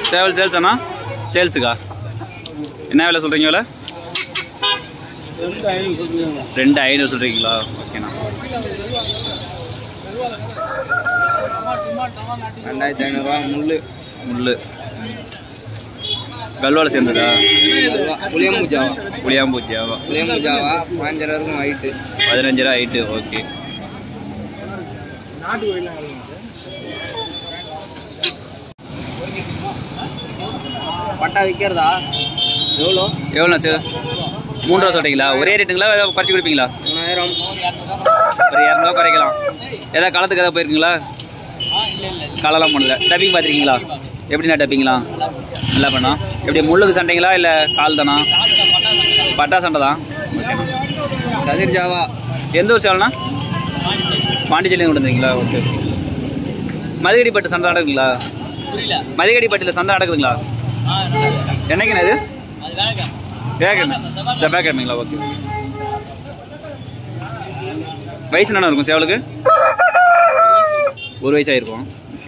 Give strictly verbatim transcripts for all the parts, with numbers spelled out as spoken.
சேவல் சேல்ஸ் அண்ணா சேல்ஸுக்கா என்ன விலை சொல்கிறீங்க விலை ரெண்டு ஐநூறு சொல்கிறீங்களா ஓகேண்ணா ரெண்டாயிரத்தி ஐநூறுரூவா முள்ளு முள்ளு கல்வாவில் சேர்ந்ததா புளியம்பூஜாவா புளியாம்பூச்சியாவா புளியம்பூஜாவா பதினஞ்சரை இருக்கும் ஹைட்டு பதினஞ்சு ரூபா ஹைட்டு ஓகே பட்டா விற்கிறதா எவ்வளோ எவ்வளோண்ணா சார் மூணு ரூபா சொல்கிறீங்களா ஒரே ரேட்டுங்களா ஏதாவது குறைச்சி கொடுப்பீங்களா மூணாயிரம் ஒரு இரநூறுவா குறைக்கலாம் ஏதாவது காலத்துக்கு ஏதாவது போயிருக்கீங்களா காலெல்லாம் போனதில்ல டப்பிங் பார்த்துருக்கீங்களா எப்படிண்ணா டப்பிங்களா நல்லா பண்ணா எப்படி முள்ளுக்கு சண்டைங்களா இல்லை கால் தானா பட்டா சண்டை தான் கதிர் ஜாவா எந்த ஊர் சேவல்ண்ணா பாண்டிச்சேரியிலேருந்து கொண்டு வந்தீங்களா ஓகே ஓகே மதிகடி பட்டு சண்டை நடக்குங்களா மதிகடி பட்டியில் சண்டை நடக்குதுங்களா என்னைக்குண்ணா இது வேகன் செவ்வாய்க்கிழமைங்களா ஓகே வயசு என்ன இருக்கும் சேவலுக்கு ஒரு வயசாயிருக்கும்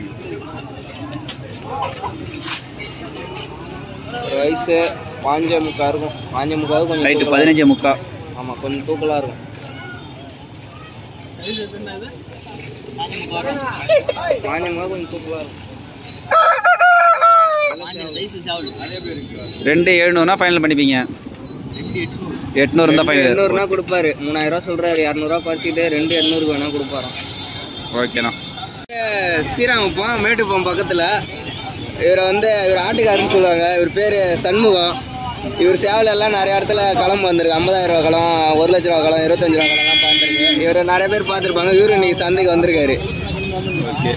ஒரு வயசு பாஞ்ச முக்கா இருக்கும் பாஞ்ச முக்காவது கொஞ்சம் ரைட்டு பதினஞ்சு முக்கா ஆமாம் கொஞ்சம் தூக்கலாக இருக்கும் பாஞ்ச முக்கா கொஞ்சம் தூக்கலாக இருக்கும் ரெண்டு எழுநூறுனா ஃபைனல் பண்ணிப்பீங்க எட்நூறு இருந்தால் ஃபைனல் எண்ணூறுனா கொடுப்பாரு மூணாயிரம் ரூபா சொல்கிறாரு இரநூறுவா குறைச்சிட்டு ரெண்டு எண்ணூறுக்கு வேணால் கொடுப்பாராம் ஓகேண்ணா ஸ்ரீராமப்பம் மேட்டுப்பம் பக்கத்தில் இவரை வந்து இவர் ஆட்டுக்காருன்னு சொல்லுவாங்க. இவர் பேர் சண்முகம். இவர் சேவலெல்லாம் நிறைய இடத்துல களம் வந்திருக்கு. ஐம்பதாயிரம் ரூபா களம், ஒரு லட்ச ரூபா களம், இருபத்தஞ்சு ரூபா களம்லாம் பார்த்துருக்கு. இவர் நிறைய பேர் பார்த்துருப்பாங்க. இவரு இன்னைக்கு சந்தைக்கு வந்திருக்காரு. ஓகே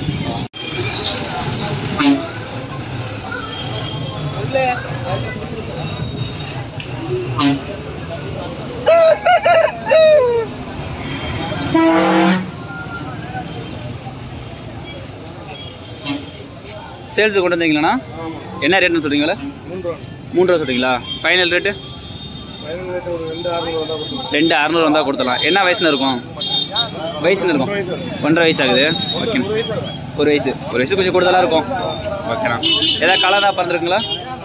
சேல்ஸு கொண்டு வந்தீங்களாண்ணா? என்ன ரேட்னு சொல்கிறீங்களா? மூன்று ரூபா சொல்கிறீங்களா? ஃபைனல் ரேட்டு ரெண்டு அறநூறு வந்தால் கொடுத்துடலாம். என்ன வயசுன்னு இருக்கும்? வயசுன்னு இருக்கும் ஒன்றரை வயசு ஆகுது. ஓகே, ஒரு வயசு ஒரு வயசு கொஞ்சம் கூடுதலாக இருக்கும். ஓகேண்ணா. ஏதாவது கலராக பிறந்திருக்குங்களா?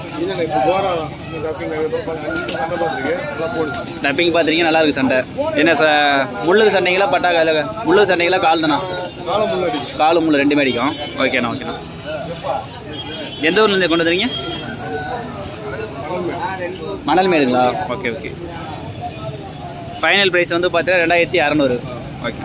டப்பிங் பார்த்துருக்கீங்க, நல்லா இருக்குது சண்டை. என்ன ச முள்ளுக்கு சண்டைங்களா பட்டா கால முள்ளுக்கு சண்டைங்களா கால் தானா? காலும் முள்ளு ரெண்டுமே அடிக்கும். ஓகேண்ணா ஓகேண்ணா. எந்த ஊர்லேருந்து கொண்டு வந்துறீங்க? மணல் மேடுங்களா? Okay okay. ஃபைனல் ப்ரைஸ் வந்து பார்த்தீங்கன்னா ரெண்டாயிரத்தி அறநூறு. ஓகே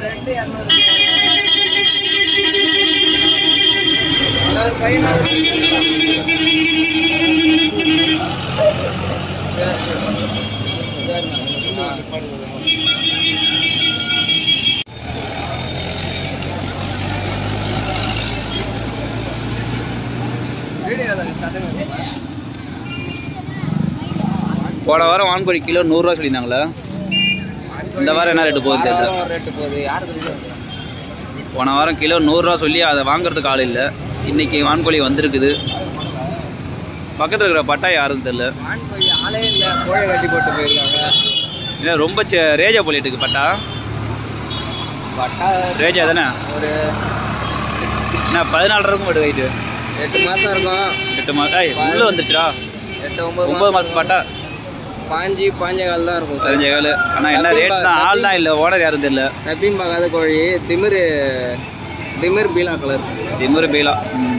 போன வாரம் வான்கோழி கிலோ நூறுரூவா சொல்லியிருந்தாங்களே, இந்த வாரம் என்ன ரேட்டு போகுது தெரியல. போன வாரம் கிலோ நூறுரூவா சொல்லி அதை வாங்குறதுக்கு ஆள் இல்லை. இன்னைக்கு வான்கோழி வந்திருக்குது. பக்கத்தில் இருக்கிற பட்டா யாருன்னு தெரியல. ஆளே இல்லை, கோழை கட்டி போட்டு போயிருக்காங்க. இல்லை ரொம்ப ரேஜா போலிட்டுக்கு பட்டா. பட்டா ரேஜா தானே? ஒரு என்ன பதினாலு இருக்கும் போட்டு கைட்டு எட்டு மாதம் இருக்கும். எட்டு மாதம் உள்ளே வந்துருச்சுடா. எட்டு ஒம்பது ஒம்பது மாதம் பட்டா பாஞ்சு பாஞ்சே கால் தான் இருக்கும். பதினஞ்சு கால். ஆனால் என்ன ரேட்னா ஆள் தான் இல்லை, ஓனர் யாரும் தெரியல. நப்பியும் பார்க்காத கோழி. திமிர் திமிர் பீலா கலர். திமிர் பீலா.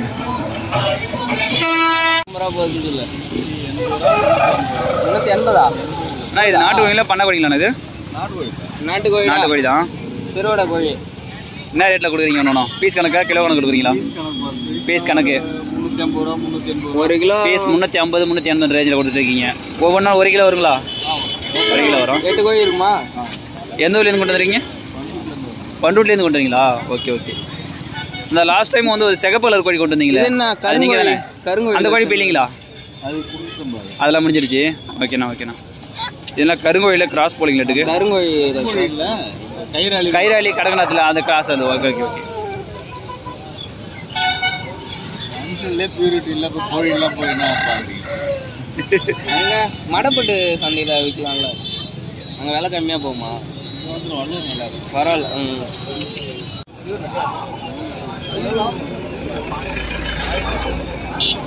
போகுதுன்னு இல்லை, முந்நூற்றி எண்பதா? அண்ணா இது நாட்டு கோழிங்களா பண்ண கோழிங்களாண்ணா? இது நாட்டு கோழி. நாட்டு கோழி தான். சிறுவடை கோழி. என்ன ரேட்டில் கொடுக்குறீங்க? ஒன்றும் பீஸ் கணக்கா கிலோ கணக்கு கொடுக்குறீங்களா? பீஸ் கணக்கு ஒரு கிலோ பீஸ் முந்நூற்றி ஐம்பது முந்நூற்றி எண்பது ரேஞ்சில் கொடுத்துருக்கீங்க. ஒவ்வொன்றா ஒரு கிலோ வருங்களா? ஒரு கிலோ வரும். எட்டு கோழி இருக்குமா? எந்த ஊர்லேருந்து கொண்டு வந்துறீங்க? பண்டூர்லேருந்து கொண்டு வரீங்களா? Okay okay. இந்த லாஸ்ட் டைம் வந்து ஒரு சிகப்பு கலர் கோழி கொண்டு வந்தீங்களே, அது நீங்கள் தானே? கருங்கோழி. அந்த கோழி போயிங்களா? அதெல்லாம் முடிஞ்சிருச்சு. ஓகேண்ணா ஓகேண்ணா. இதெல்லாம் கருங்கோழியில் கிராஸ் போலிங்களாட்டுக்கு. கருங்கோழி கைராளி கடகநாத்தில் அந்த கிராஸ் அது. Okay okay okay. அங்கே மடப்பட்டு சந்தையில் விற்கலாம்ல, அங்கே விலை கம்மியாக போகுமா? பரவாயில்ல. ம்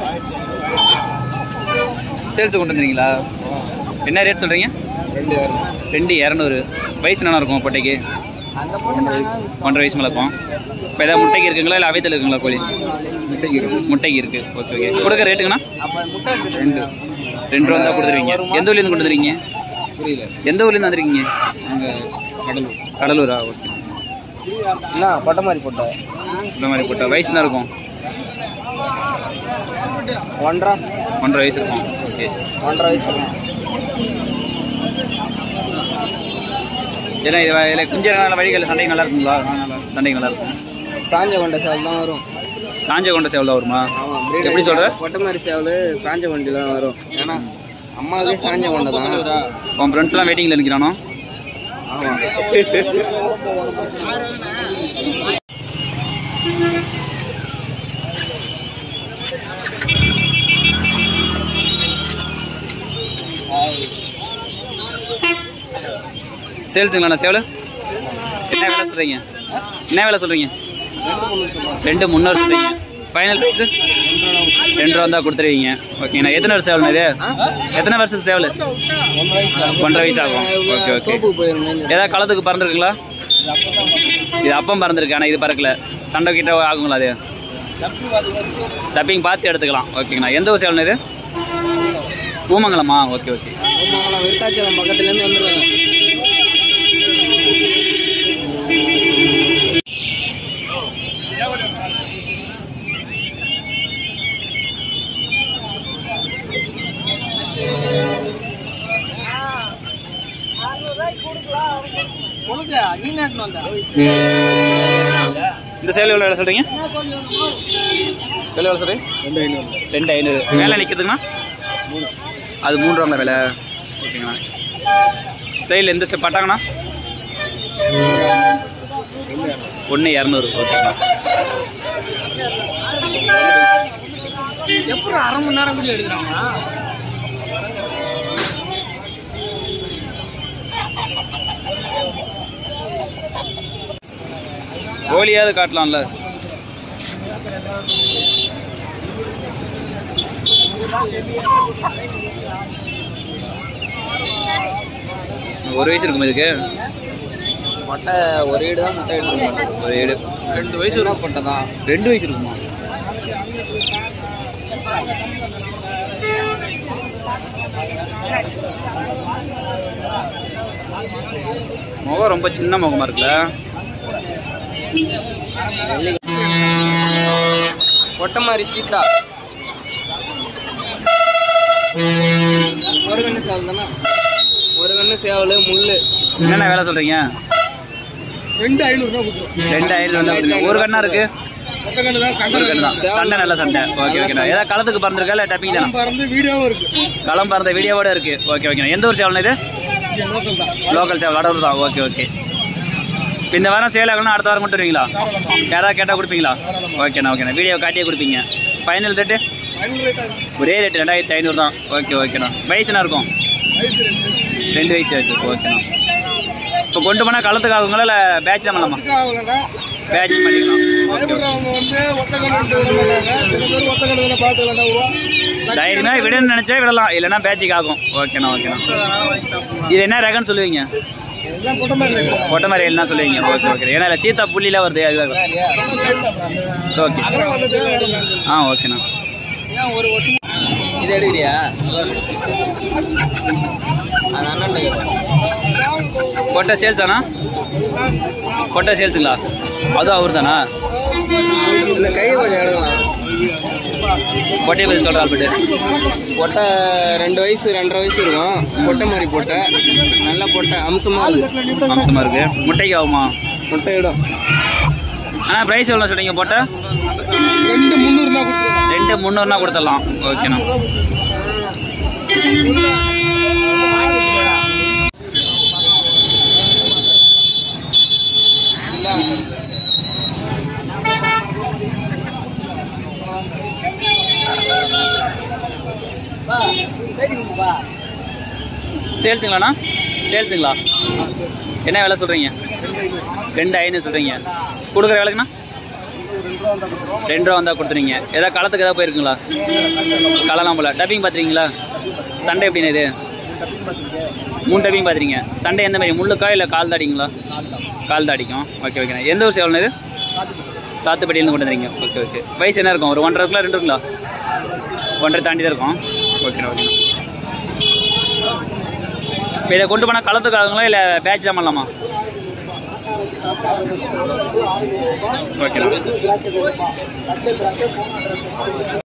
சேல்ஸ் கொண்டு வந்துறீங்களா? என்ன ரேட் சொல்கிறீங்க? ரெண்டு இரநூறு. வயசு என்ன இருக்கும் பொட்டைக்கு? ஒன்றரை வயசு மேலே இருக்கும். இப்போ எதாவது முட்டைக்கு இருக்குங்களா இல்லை அவைத்தில் இருக்குங்களா கோழி? முட்டைக்கு இருக்கு. முட்டைக்கு இருக்குது. Okay okay. கொடுக்குற ரேட்டுங்கண்ணா? ரெண்டு ரெண்டு ரூபா தான் கொடுத்துருவீங்க. எந்த ஊர்லேருந்து கொண்டு வந்துருக்கீங்க? புரியல. எந்த ஊர்லேருந்து வந்துருக்கீங்க? நாங்கள் கடலூர். கடலூரா? ஓகே. என்ன பொட்டை மாதிரி போட்டா? இந்த மாதிரி போட்டா வயசு என்ன இருக்கும்? ஒன்றரை ஒன்றரை வயசு இருக்கும். ஓகே. ஒன்றரை வயசு இருக்கும். ஏன்னா இது இதில் குஞ்சு வழிகளில் சண்டை நல்லா இருக்குங்களா? சண்டை நல்லா இருக்கும். சாஞ்ச கொண்ட சேவல் தான் வரும். சாஞ்ச கொண்ட சேவல் தான் வருமா? ஆமாம். எப்படி சொல்கிற? பொட்டை மாதிரி சேவல் சாஞ்ச கொண்டில் தான் வரும். ஏன்னா அம்மாவுக்கே சாஞ்ச கொண்ட தான். உன் ஃப்ரெண்ட்ஸ்லாம் வெயிட்டிங்கில் நிற்கிறானோ? ஆமாம். சேல்ஸுங்களாண்ணா சேவல்? என்ன வேலை சொல்கிறீங்க? என்ன வேலை சொல்கிறீங்க? ரெண்டு முந்நூறு சொல்கிறீங்க. ஃபைனல் ப்ரைஸு ரெண்டு ரூபா தான் கொடுத்துருவீங்க. ஓகேண்ணா. எத்தனை வருஷம் சேவல்ண்ணா இது? எத்தனை வருஷம் சேவல்? ஒன்றரை வயசு ஆகும். Okay okay. ஏதாவது களத்துக்கு பறந்துருக்குங்களா? இது அப்பம் பறந்துருக்கு. ஆனால் இது பறக்கல. சண்டை கிட்ட ஆகுங்களா? அது டப்பிங் பார்த்து எடுத்துக்கலாம். ஓகேங்கண்ணா. எந்த ஊர் சேவல்ண்ணா இது? ஊமங்கலமா? Okay okay. ஊமங்கலம் விருத்தாச்சலம் பக்கத்துலேருந்து வந்துடுவாங்க. இந்த சேவல் எவ்வளோ வேலை சொல்கிறீங்க? எவ்வளோ வேலை சொல்கிறீங்க? ரெண்டு ஐநூறு. ரெண்டு ஐநூறு. மேலே நிற்கிறதுங்கண்ணா? அது மூணு ரூபாங்களா விலை? ஓகேங்கண்ணா. சைடில் எந்த சே பட்டாங்கண்ணா? ஒன்று இரநூறு. ஓகேண்ணா. எப்படி அரை மணி நேரம் கூட எடுக்கிறாங்க? கோழியாவது காட்டலாம்ல. ஒரு வயசு இருக்கும் இதுக்கு? மொட்டை ஒரு ஈடு தான் முட்டை எடுத்துருக்கோம். ஒரு ஈடு. ரெண்டு வயசு தான் பொட்டை தான். ரெண்டு வயசு இருக்குமா? முகம் ரொம்ப சின்ன முகமா இருக்குல்ல? பொட்டை மாதிரி சீட்டா. ஒரு கண்ணு சேவல் தானே? ஒரு கண்ணு சேவல் முள்ளு. என்னென்ன வேலை சொல்றீங்க? ரெண்டு ஐநூறு ரெண்டு ஐநூறு. ஒரு கண்ணா இருக்கு? ஒரு கண்ணு தான். சண்டை நல்ல சண்டை. ஓகே ஓகேண்ணா. ஏதாவது களத்துக்கு பறந்துருக்கா இல்லை டப்பிங் தானே? வீடியோவும் இருக்கு. களம் பறந்த வீடியோவோட இருக்கு. ஓகே ஓகேண்ணா. எந்த ஊர் சேவல்னா இது? லோக்கல் சேவல். வடலூர் தான். Okay okay. இப்போ இந்த வாரம் சேல் ஆகணும்னா அடுத்த வாரம் மட்டும் வருவீங்களா? யாராவது கேட்டால் கொடுப்பீங்களா? ஓகேண்ணா ஓகேண்ணா. வீடியோ காட்டியே கொடுப்பீங்க. Final rate? ஒரே ரேட்டு ரெண்டாயிரத்தி ஐநூறு தான். ஓகே ஓகேண்ணா. வயசு என்ன இருக்கும்? ரெண்டு வயசு இருக்குது. ஓகேண்ணா. இப்போ கொண்டு போனால் களத்துக்கு ஆகுங்களா இல்லை பேட்ச் தான் பண்ணலாமா? பேட்ச் பண்ணிக்கலாம். தைரியமாக விடணும்னு நினச்சா விடலாம், இல்லைன்னா பேட்சுக்கு ஆகும். ஓகேண்ணா ஓகேண்ணா. இது என்ன ரகன்னு சொல்லுவீங்க? பொட்டை மாதிரி என்ன சொல்லுவீங்க? Okay okay. ஏன்னா இல்லை சீத்தா புள்ளிலாம் வருது அதுதான். ஓகே. ஆ ஓகேண்ணா. ஒரு வருஷம் இது எடுக்கிறியா? பொட்டை சேல்ஸ் ஆனா? பொட்டை சேல்ஸுங்களா? அதுவும் அவர் தானா? இந்த கை கொஞ்சம் எடுக்கலாம். பொட்டையை பற்றி சொல்கிற ஆல்பட்டு. பொட்டை ரெண்டு வயசு ரெண்டரை வயசு இருக்கும். பொட்டை மாதிரி பொட்டை நல்ல பொட்டை அம்சமாக இருக்குது. அம்சமாக இருக்குது. முட்டைக்கு ஆகுமா? முட்டை இடம். ஆனால் ப்ரைஸ் எவ்வளோ சொல்கிறீங்க? பொட்டை ரெண்டு முந்நூறுனா ரெண்டு முந்நூறுனா கொடுத்துடலாம். ஓகேண்ணா. சேல்ஸுங்களாண்ணா? சேல்ஸுங்களா? என்ன வேலை சொல்கிறீங்க? ரெண்டு ஐநூறு சொல்கிறீங்க. கொடுக்குற வேலைக்குண்ணா? ரெண்டு ரூபா வந்தால் கொடுத்துருங்க. ஏதாவது களத்துக்கு ஏதாவது போயிருக்குங்களா? களலாம் போல. டப்பிங் பார்த்துருக்கீங்களா? சண்டை எப்படின்னு இது? மூணு டப்பிங் பார்த்துறீங்க. சண்டை எந்த மாதிரி, முள்ளுக்கா இல்லை கால் தாடிங்களா? கால் தாடிக்கும். ஓகே ஓகேண்ணா. எந்த ஊர் சேவல்னா இது? சாத்துப்பட்டியிலேருந்து கொண்டு வந்துறீங்க. Okay okay. வயசு என்ன இருக்கும்? ஒரு ஒன்றரை இருக்குங்களா ரெண்டு இருக்குங்களா? ஒன்றரை தாண்டி தான் இருக்கும். ஓகேண்ணா ஓகேண்ணா. இப்போ இதை கொண்டு போனால் களத்துக்கு ஆகுங்களா இல்லை பேட்ச் தான் பண்ணலாமா? ஓகேண்ணா.